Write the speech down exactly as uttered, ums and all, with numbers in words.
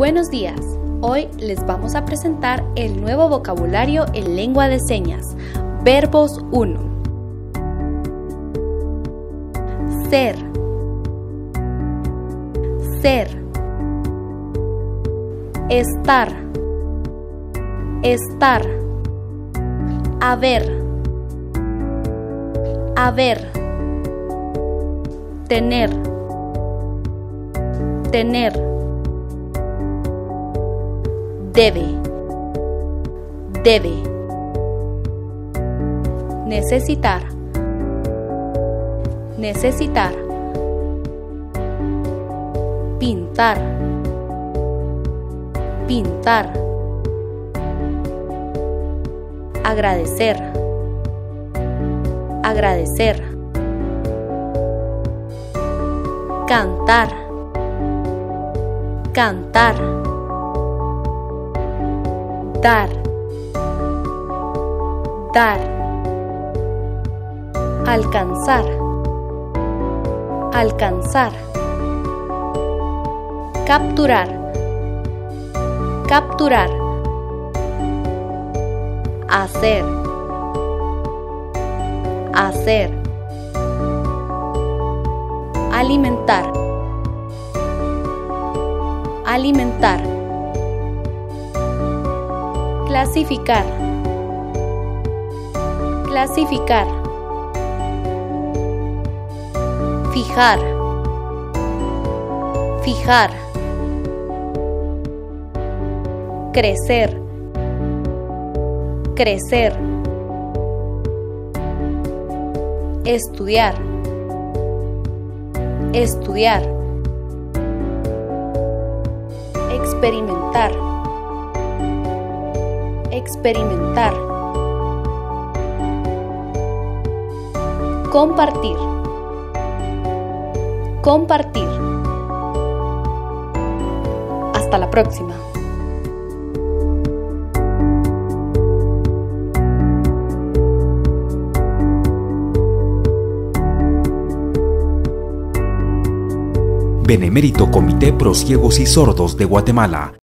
Buenos días, hoy les vamos a presentar el nuevo vocabulario en lengua de señas. Verbos uno. Ser. Ser. Estar. Estar. Haber. Haber. Tener. Tener. Debe. Debe. Necesitar. Necesitar. Pintar. Pintar. Agradecer. Agradecer. Cantar. Cantar. Dar. Dar. Alcanzar. Alcanzar. Capturar. Capturar. Hacer. Hacer. Alimentar. Alimentar. Clasificar. Clasificar. Fijar. Fijar. Crecer. Crecer. Estudiar. Estudiar. Experimentar. Experimentar. Compartir. Compartir. Hasta la próxima. Benemérito Comité Pro Ciegos y Sordos de Guatemala.